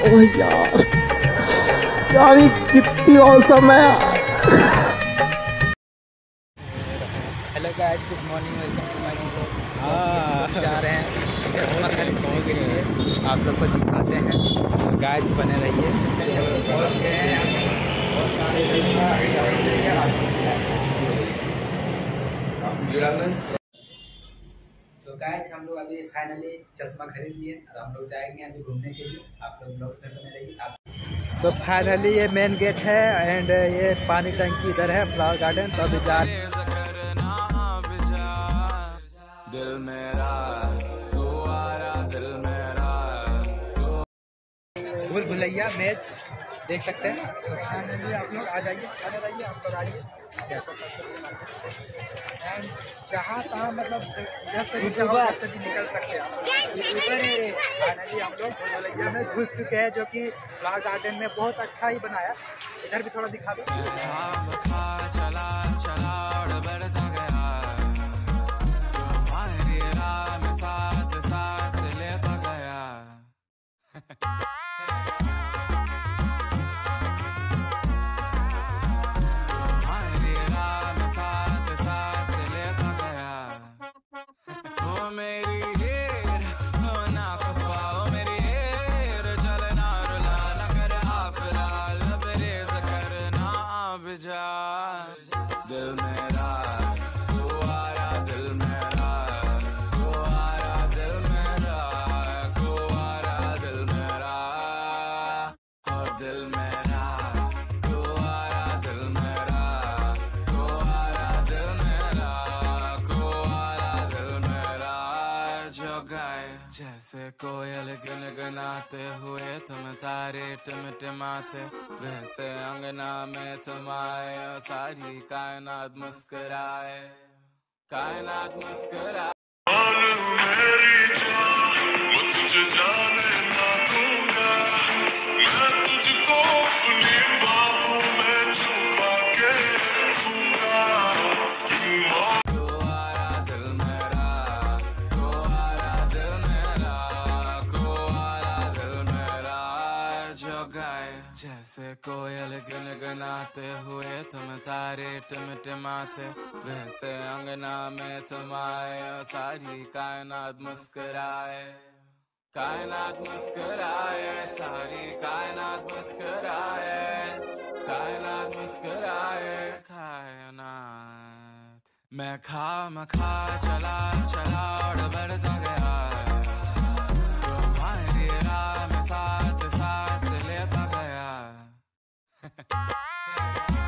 ओह यार, यार ये कितनी औसम है यार। Hello guys, good morning, welcome to my video. जा रहे हैं गाँव के लिए, आप लोग को दिखाते हैं। गाइस बने रहिए। तो गाइस हम लोग अभी फाइनली चश्मा खरीद लिए और हम लोग जाएंगे अभी घूमने के लिए। आप लोग ब्लॉग्स में बने रहिए। तो फाइनली ये मेन गेट है एंड ये पानी टंकी इधर है, फ्लावर गार्डन। तो अभी जा दिल मेरा दुआरा, दिल मेरा भूल भुलैया मैच देख सकते हैं। फाइनली आप लोग आ जाइए, आप लोग आइए। एंड जहाँ तहाँ मतलब जब से भी चाहो तब से भी निकल सकते हैं आप। फाइनली हम लोग भूल भुलैया में घुस चुके हैं, जो कि फ्लावर गार्डन में बहुत अच्छा ही बनाया। इधर भी थोड़ा दिखा दो। दिल मेरा दुआरा, दिल मेरा दुआरा, दिल मेरा दुआरा, दिल मेरा और दिल मेरा दुआरा, दिल मेरा दुआरा, दिल मेरा दुआरा, दिल मेरा। जो गाए जैसे कोयल गुनगुनाते हुए तुम तारे टिमटिमाते, वैसे अंगना में तुम आए, सारी कायनात मुस्कुराए, कायनात मुस्कुराए। मेरी जान वो तुझे जाने ना दूंगा, मैं तुझको अपनी बाहों में छुपा के रखूंगा। जैसे कोयल गुनगुनाते हुए तुम तारे टिमटिमाते, वैसे अंगना में तुम आए, सारी कायनात मुस्कुराए, कायनात मुस्कुराए, सारी कायनात मुस्कुराए, कायनात मुस्कुराए, कायनात। मैं खा चला चला और बढ़ता गया, तुम्हारी राह में साथ सांस लेता गया।